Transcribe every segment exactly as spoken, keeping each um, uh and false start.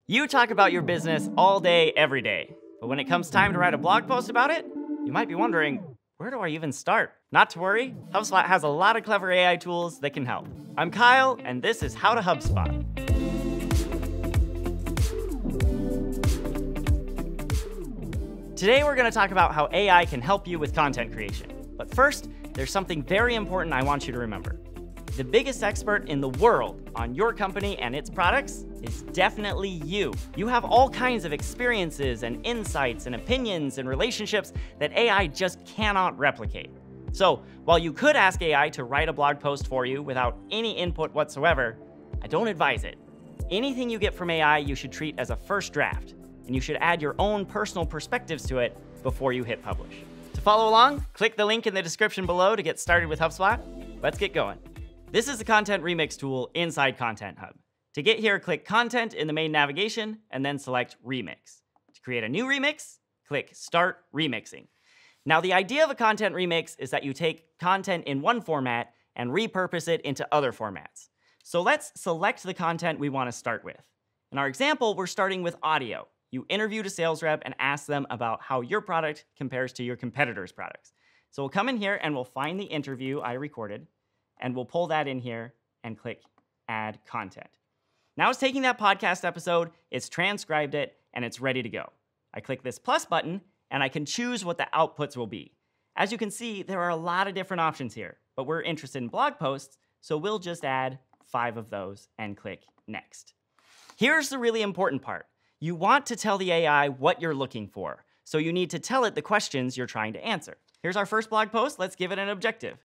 You talk about your business all day, every day. But when it comes time to write a blog post about it, you might be wondering, where do I even start? Not to worry, HubSpot has a lot of clever A I tools that can help. I'm Kyle, and this is How to HubSpot. Today we're going to talk about how A I can help you with content creation. But first, there's something very important I want you to remember. The biggest expert in the world on your company and its products is definitely you. You have all kinds of experiences and insights and opinions and relationships that A I just cannot replicate. So while you could ask A I to write a blog post for you without any input whatsoever, I don't advise it. Anything you get from A I you should treat as a first draft, and you should add your own personal perspectives to it before you hit publish. To follow along, click the link in the description below to get started with HubSpot. Let's get going. This is the Content Remix tool inside Content Hub. To get here, click Content in the main navigation, and then select Remix. To create a new remix, click Start Remixing. Now, the idea of a content remix is that you take content in one format and repurpose it into other formats. So let's select the content we want to start with. In our example, we're starting with audio. You interviewed a sales rep and ask them about how your product compares to your competitors' products. So we'll come in here and we'll find the interview I recorded, and we'll pull that in here and click Add Content. Now it's taking that podcast episode, it's transcribed it, and it's ready to go. I click this plus button, and I can choose what the outputs will be. As you can see, there are a lot of different options here, but we're interested in blog posts, so we'll just add five of those and click Next. Here's the really important part. You want to tell the A I what you're looking for, so you need to tell it the questions you're trying to answer. Here's our first blog post. Let's give it an objective.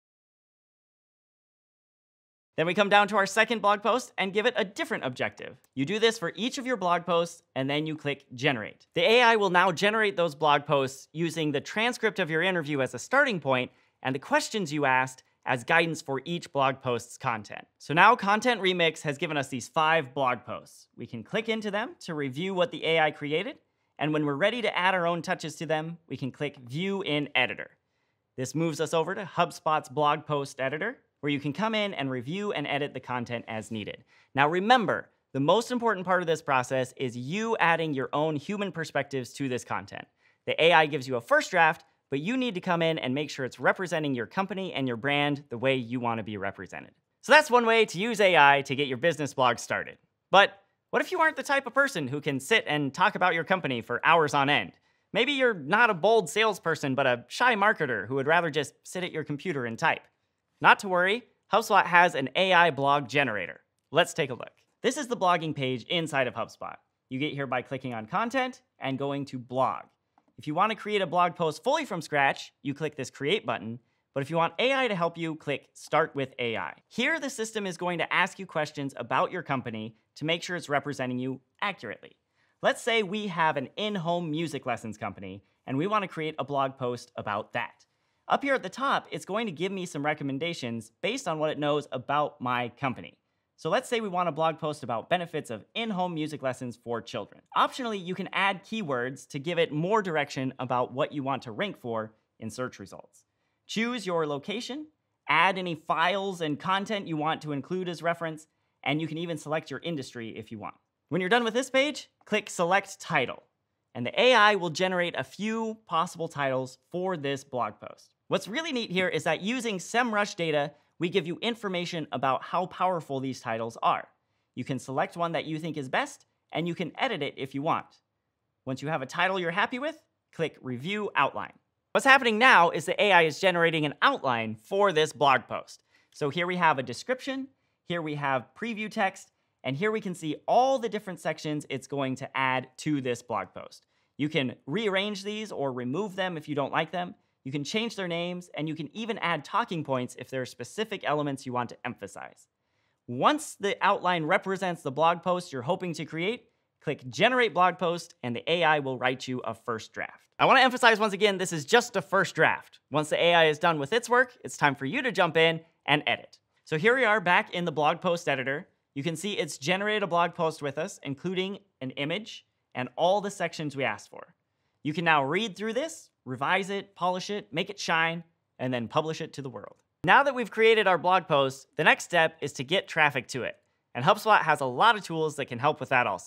Then we come down to our second blog post and give it a different objective. You do this for each of your blog posts, and then you click Generate. The A I will now generate those blog posts using the transcript of your interview as a starting point and the questions you asked as guidance for each blog post's content. So now Content Remix has given us these five blog posts. We can click into them to review what the A I created, and when we're ready to add our own touches to them, we can click View in Editor. This moves us over to HubSpot's blog post editor, where you can come in and review and edit the content as needed. Now remember, the most important part of this process is you adding your own human perspectives to this content. The A I gives you a first draft, but you need to come in and make sure it's representing your company and your brand the way you want to be represented. So that's one way to use A I to get your business blog started. But what if you aren't the type of person who can sit and talk about your company for hours on end? Maybe you're not a bold salesperson, but a shy marketer who would rather just sit at your computer and type. Not to worry, HubSpot has an A I blog generator. Let's take a look. This is the blogging page inside of HubSpot. You get here by clicking on Content and going to Blog. If you want to create a blog post fully from scratch, you click this Create button, but if you want A I to help you, click Start with A I. Here, the system is going to ask you questions about your company to make sure it's representing you accurately. Let's say we have an in-home music lessons company, and we want to create a blog post about that. Up here at the top, it's going to give me some recommendations based on what it knows about my company. So let's say we want a blog post about benefits of in-home music lessons for children. Optionally, you can add keywords to give it more direction about what you want to rank for in search results. Choose your location, add any files and content you want to include as reference, and you can even select your industry if you want. When you're done with this page, click Select Title, and the A I will generate a few possible titles for this blog post. What's really neat here is that using SEMrush data, we give you information about how powerful these titles are. You can select one that you think is best, and you can edit it if you want. Once you have a title you're happy with, click Review Outline. What's happening now is the A I is generating an outline for this blog post. So here we have a description, here we have preview text, and here we can see all the different sections it's going to add to this blog post. You can rearrange these or remove them if you don't like them. You can change their names, and you can even add talking points if there are specific elements you want to emphasize. Once the outline represents the blog post you're hoping to create, click Generate Blog Post, and the A I will write you a first draft. I want to emphasize once again, this is just a first draft. Once the A I is done with its work, it's time for you to jump in and edit. So here we are back in the blog post editor. You can see it's generated a blog post with us, including an image and all the sections we asked for. You can now read through this, revise it, polish it, make it shine, and then publish it to the world. Now that we've created our blog post, the next step is to get traffic to it. And HubSpot has a lot of tools that can help with that also.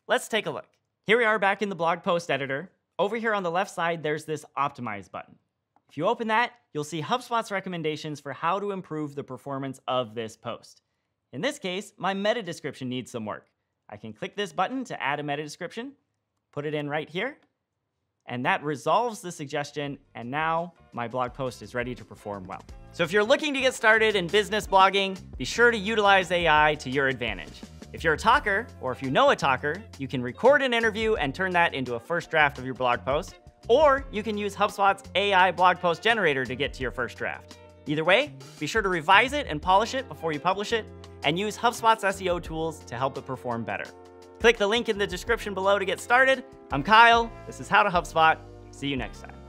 Let's take a look. Here we are back in the blog post editor. Over here on the left side, there's this optimize button. If you open that, you'll see HubSpot's recommendations for how to improve the performance of this post. In this case, my meta description needs some work. I can click this button to add a meta description, put it in right here, and that resolves the suggestion, and now my blog post is ready to perform well. So if you're looking to get started in business blogging, be sure to utilize A I to your advantage. If you're a talker, or if you know a talker, you can record an interview and turn that into a first draft of your blog post, or you can use HubSpot's A I blog post generator to get to your first draft. Either way, be sure to revise it and polish it before you publish it, and use HubSpot's S E O tools to help it perform better. Click the link in the description below to get started. I'm Kyle. This is How to HubSpot. See you next time.